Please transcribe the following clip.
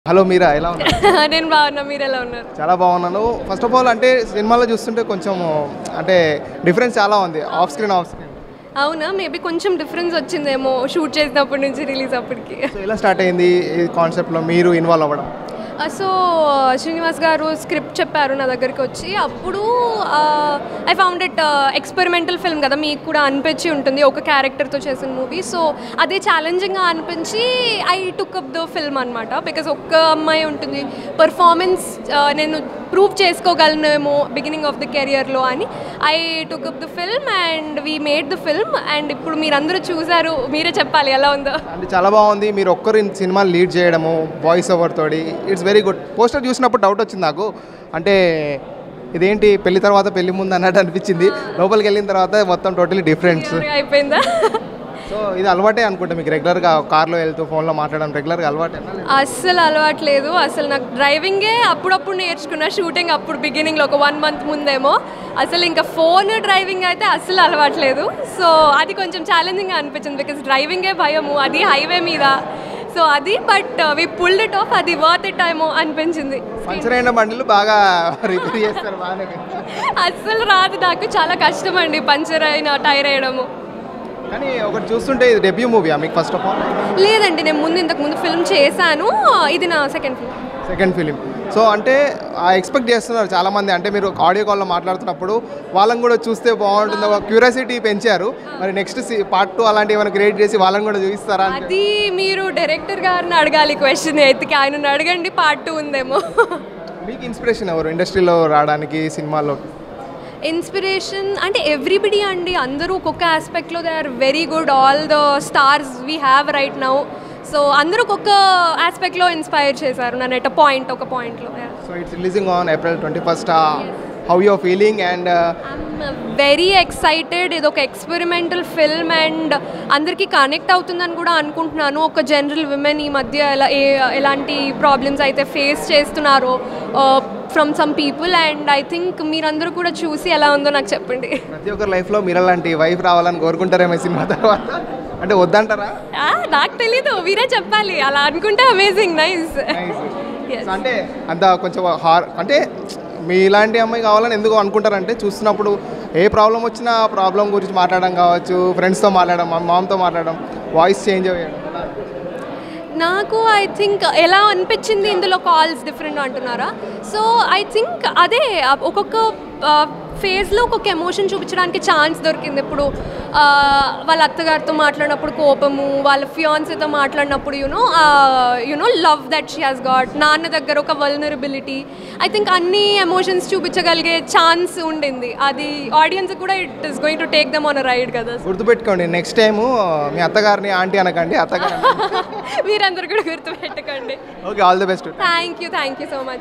Hello మీరా ఎలా ఉన్నారు? నేను బాగున్నా, మీరు ఎలా ఉన్నారు? చాలా బాగున్నాను. ఫస్ట్ ఆఫ్ ఆల్ అంటే సినిమాలో చూస్తుంటే కొంచెం అంటే డిఫరెన్స్ చాలా ఉంది ఆఫ్ స్క్రీన్. అవునా, మేబీ కొంచెం డిఫరెన్స్ వచ్చిందేమో షూట్ చేసినప్పటి నుంచి రిలీజ్ అప్పటికి. సో ఎలా స్టార్ట్ అయింది ఈ కాన్సెప్ట్లో మీరు ఇన్వాల్వ్ అవ్వడం? సో శ్రీనివాస్ గారు స్క్రిప్ట్ చెప్పారు నా దగ్గరికి వచ్చి. అప్పుడు I found it experimental film కదా, మీకు కూడా అనిపించి ఉంటుంది ఒక క్యారెక్టర్తో చేసిన మూవీ. సో అదే ఛాలెంజింగ్గా అనిపించి I took up the film అనమాట. బికాజ్ ఒక్క అమ్మాయి ఉంటుంది, పర్ఫార్మెన్స్ నేను ప్రూవ్ చేసుకోగలనేమో బిగినింగ్ ఆఫ్ ద కెరియర్లో అని I took up the film and we made the film. And ఇప్పుడు మీరందరూ చూసారు, మీరే చెప్పాలి ఎలా ఉందో. అంటే చాలా బాగుంది. మీరు ఒక్కరు సినిమా లీడ్ చేయడము వాయిస్ ఓవర్ తోటి, ఇట్స్ వెరీ గుడ్. పోస్టర్ చూసినప్పుడు డౌట్ వచ్చింది నాకు, అంటే ఇదేంటి పెళ్లి తర్వాత పెళ్లి ముందు అన్నట్టు అనిపించింది. లోపలికి వెళ్ళిన తర్వాత మొత్తం టోటలీ డిఫరెంట్ అయిపోయిందా? సో ఇది అలవాటే అనుకుంటా మీకు, రెగ్యులర్గా కార్లో వెళ్తూ ఫోన్లో మాట్లాడడం రెగ్యులర్గా అలవాటే? అస్సలు అలవాట్లేదు. అసలు నాకు డ్రైవింగే అప్పుడప్పుడు నేర్చుకున్నా, షూటింగ్ అప్పుడు బిగినింగ్లో ఒక 1 month ముందేమో. అసలు ఇంకా ఫోన్ డ్రైవింగ్ అయితే అస్సలు అలవాట్లేదు. సో అది కొంచెం ఛాలెంజింగ్గా అనిపించింది, బికాజ్ డ్రైవింగే భయము, అది హైవే మీద. సో అది but we pulled it off. అది వర్త్ ఇట్ ఏమో అనిపించింది. పంచర్ అయిన బండిలు బాగా రిపేర్ చేస్తారు బాగానే. అస్సలు రాదు నాకు, చాలా కష్టం అండి పంచర్ అయిన టైర్ వేయడము. కానీ ఒకటి చూస్తుంటే ఇది డెబ్యూ మూవీయా మీకు? ఫస్ట్ ఆఫ్ ఆల్ లేదండి, నేను ఇంతకుముందు ఫిల్మ్ చేశాను, ఇది నా సెకండ్ ఫిల్మ్. సో అంటే ఎక్స్పెక్ట్ చేస్తున్నారు చాలామంది, అంటే మీరు ఆడియో కాల్లో మాట్లాడుతున్నప్పుడు వాళ్ళని కూడా చూస్తే బాగుంటుంది, ఒక క్యూరియాసిటీ పెంచారు. మరి నెక్స్ట్ పార్ట్ 2 అలాంటివి ఏమైనా క్రియేట్ చేసి వాళ్ళని కూడా చూపిస్తారా? అది మీరు డైరెక్టర్ గారిని అడగాలి క్వశ్చన్. ఎత్తికి ఆయనను అడగండి, పార్ట్ 2 ఉందేమో. మీకు ఇన్స్పిరేషన్ ఎవరు ఇండస్ట్రీలో రావడానికి సినిమాలో? ఇన్స్పిరేషన్ అంటే ఎవ్రీబడి అండి, అందరూ ఒక్కొక్క ఆస్పెక్ట్లో they are very good. All the stars we have right now. So అందరూ ఒక్కొక్క ఆస్పెక్ట్లో ఇన్స్పైర్ చేశారు నన్ను ఒక పాయింట్లో. So it's releasing on April 21st. How you are feeling? And I'm very excited. ఇది ఒక ఎక్స్పెరిమెంటల్ ఫిల్మ్ అండ్ అందరికీ కనెక్ట్ అవుతుందని కూడా అనుకుంటున్నాను. ఒక జనరల్ విమెన్ ఈ మధ్య ఎలాంటి ప్రాబ్లమ్స్ అయితే ఫేస్ చేస్తున్నారో from some people, and I think మీరందరూ కూడా చూసి ఎలా ఉందో నాకు చెప్పండి. ప్రతి ఒక్కరి లైఫ్లో మీరు అలాంటి వైఫ్ రావాలని కోరుకుంటారేమో సినిమా తర్వాత, అంటే వద్దంటారా? నాకు తెలీదు, మీరే చెప్పాలి. అలా అనుకుంటే అమేజింగ్, నైస్. అంటే అంత కొంచెం అంటే మీ ఇలాంటి అమ్మాయి కావాలని ఎందుకు అనుకుంటారంటే, చూస్తున్నప్పుడు ఏ ప్రాబ్లం వచ్చినా ఆ ప్రాబ్లం గురించి మాట్లాడడం కావచ్చు, ఫ్రెండ్స్తో మాట్లాడడం, మామతో మాట్లాడడం, వాయిస్ చేంజ్ అయ్యడం. నాకు ఐ థింక్ ఎలా అనిపించింది, ఇందులో కాల్స్ డిఫరెంట్ అంటున్నారా? సో ఐ థింక్ అదే ఒక్కొక్క ఫేజ్లో ఒక్కొక్క ఎమోషన్ చూపించడానికి ఛాన్స్ దొరికింది. ఇప్పుడు వాళ్ళ అత్తగారితో మాట్లాడినప్పుడు కోపము, వాళ్ళ ఫియాన్సీతో మాట్లాడినప్పుడు you know love that she has got, నాన్న దగ్గర ఒక వల్నరబిలిటీ. ఐ థింక్ అన్ని ఎమోషన్స్ చూపించగలిగే ఛాన్స్ ఉండింది. అది ఆడియన్స్ కూడా it is going to take them on a ride కదా. గుర్తుపెట్టుకోండి, నెక్స్ట్ టైము మీ అత్తగారిని ఆంటీ అనకండి, అత్తగారు మీరందరూ కూడా గుర్తుపెట్టుకోండి. Okay, all the best. Thank you so much.